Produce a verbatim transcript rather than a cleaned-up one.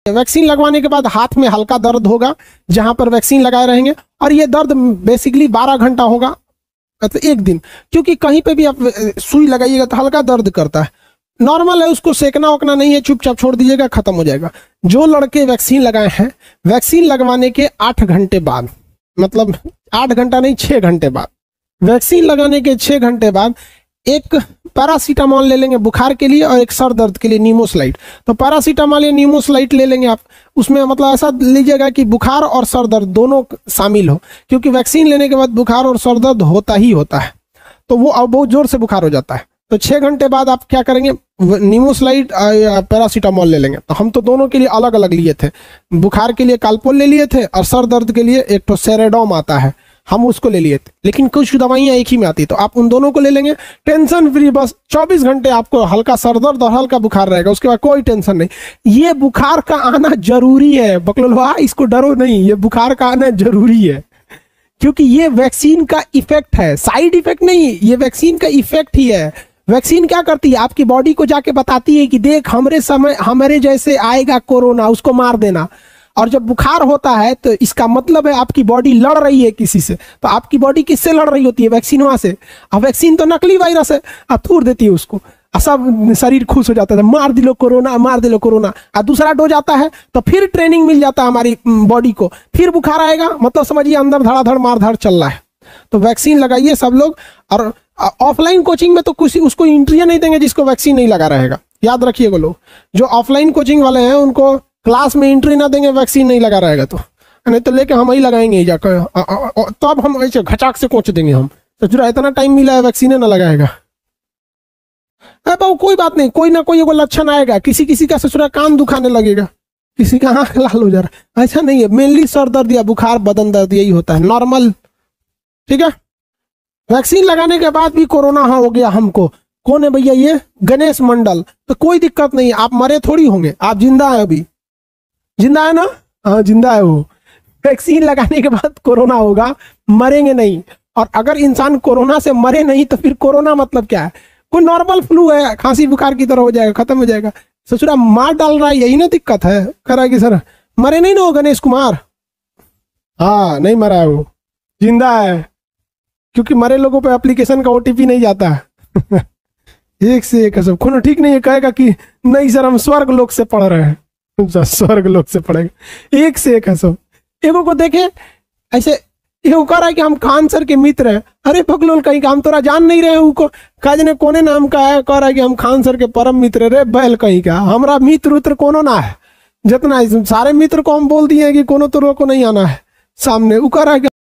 Vaccine लगवाने के बाद हाथ में हल्का दर्द होगा जहां पर वैक्सीन लगाए रहेंगे, और ये दर्द बेसिकली बारह घंटा होगा, तो एक दिन, क्योंकि कहीं पे भी आप सुई लगाइएगा तो हल्का दर्द करता है, नॉर्मल है, उसको सेकना वकना नहीं है, चुपचाप छोड़ दीजिएगा, खत्म हो जाएगा। जो लड़के वैक्सीन लगाए हैं, वैक्सीन लगवाने के आठ घंटे बाद, मतलब आठ घंटा नहीं छः घंटे बाद, वैक्सीन लगाने के छः घंटे बाद एक पैरासीटामॉल ले लेंगे बुखार के लिए और एक सर दर्द के लिए नीमोस्लाइट। तो पैरासीटामॉल या नीमोस्लाइट ले लेंगे आप, उसमें मतलब ऐसा लीजिएगा कि बुखार और सर दर्द दोनों शामिल हो, क्योंकि वैक्सीन लेने के बाद बुखार और सर दर्द होता ही होता है, तो वो अब बहुत जोर से बुखार हो जाता है। तो छः घंटे बाद आप क्या करेंगे, नीमोस्लाइट या पैरासीटामॉल ले लेंगे। तो हम तो दोनों के लिए अलग अलग लिए थे, बुखार के लिए काल्पोल ले लिए थे और सर दर्द के लिए एक तो सेरेडोम आता है, हम उसको ले लिए थे, लेकिन कुछ दवाइयाँ एक ही में आती, तो आप उन दोनों को ले लेंगे, टेंशन फ्री। बस चौबीस घंटे आपको हल्का सर दर्द और हल्का बुखार रहेगा, उसके बाद कोई टेंशन नहीं। ये बुखार का आना जरूरी है बकलोलवा, इसको डरो नहीं, ये बुखार का आना जरूरी है, क्योंकि ये वैक्सीन का इफेक्ट है, साइड इफेक्ट नहीं, ये वैक्सीन का इफेक्ट ही है। वैक्सीन क्या करती है, आपकी बॉडी को जाके बताती है कि देख हमारे समय हमारे जैसे आएगा कोरोना, उसको मार देना। और जब बुखार होता है तो इसका मतलब है आपकी बॉडी लड़ रही है किसी से। तो आपकी बॉडी किससे लड़ रही होती है, वैक्सीन से। अब वैक्सीन तो नकली वायरस है, अब थूर देती है उसको, सब शरीर खुश हो जाता है, मार दिलो कोरोना, मार दिलो कोरोना। और दूसरा डोज आता है तो फिर ट्रेनिंग मिल जाता है हमारी बॉडी को, फिर बुखार आएगा, मतलब समझिए अंदर धड़ाधड़ मारधाड़ चल रहा है। तो वैक्सीन लगाइए सब लोग। और ऑफलाइन कोचिंग में तो कुछ उसको एंट्री नहीं देंगे जिसको वैक्सीन नहीं लगा रहेगा, याद रखिएगा लोग। जो ऑफलाइन कोचिंग वाले हैं उनको क्लास में एंट्री ना देंगे वैक्सीन नहीं लगा रहेगा, तो नहीं तो लेके हम ही लगाएंगे ही जाकर, तो अब हम ऐसे घचाक से कोच देंगे हम। तो जो इतना टाइम मिला है वैक्सीन ना लगाएगा, अरे बाबू कोई बात नहीं, कोई ना कोई एगो लक्षण आएगा, किसी किसी का ससुरा कान दुखाने लगेगा, किसी का आंख लाल हो जा रहा है, ऐसा नहीं है। मेनली सर दर्द या बुखार, बदन दर्द यही होता है, नॉर्मल, ठीक है। वैक्सीन लगाने के बाद भी कोरोना हो गया हमको, कौन है भैया, ये गणेश मंडल। तो कोई दिक्कत नहीं, आप मरे थोड़ी होंगे, आप जिंदा है, अभी जिंदा है ना, हाँ जिंदा है वो। वैक्सीन लगाने के बाद कोरोना होगा, मरेंगे नहीं। और अगर इंसान कोरोना से मरे नहीं तो फिर कोरोना मतलब क्या है, कोई नॉर्मल फ्लू है, खांसी बुखार की तरह हो जाएगा, खत्म हो जाएगा। ससुरा मार डाल रहा है, यही ना दिक्कत है। कह रहा है कि सर मरे नहीं ना हो गणेश कुमार, हाँ नहीं मरा है वो, जिंदा है, क्योंकि मरे लोगों पे एप्लीकेशन का ओटीपी नहीं जाता है। एक से एक सब खून ठीक नहीं है, कहेगा कि नहीं सर हम स्वर्ग लोक से पढ़ रहे हैं, स्वर्ग लोक से पढ़ेगा, एक से एक है सब। एगो को देखे ऐसे, एगो कह रहा है कि हम खान सर के मित्र हैं। अरे पगलोल कहीं का, हम तोरा जान नहीं रहे उनको, काजने कोने नाम का है, कह रहा है कि हम खान सर के परम मित्र। रे बैल कहीं का, हमारा मित्र उत्र कोनो ना है, जितना सारे मित्र को हम बोल दिए कि कोनो तो को नहीं आना है सामने। वो कह रहा है